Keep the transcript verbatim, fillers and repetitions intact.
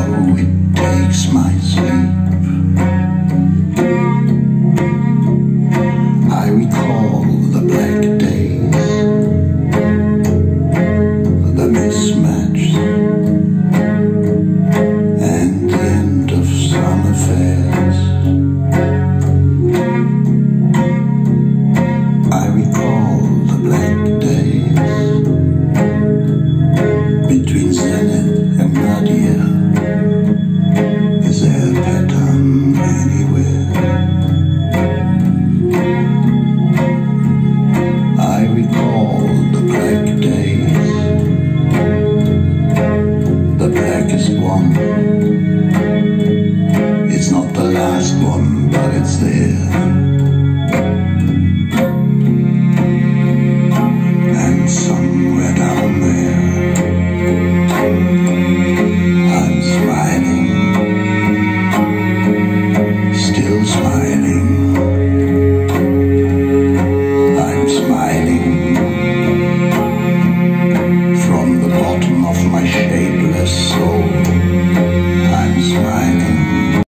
though it takes my sleep. I recall the black days, the mismatch, and the end of some affairs. I recall the black days between Zenith and Nadia. Is there a pattern anywhere? I recall the black days, the blackest one. It's not the last one, but it's there. And somewhere down there, I'm smiling, still smiling. I'm smiling from the bottom of my shape.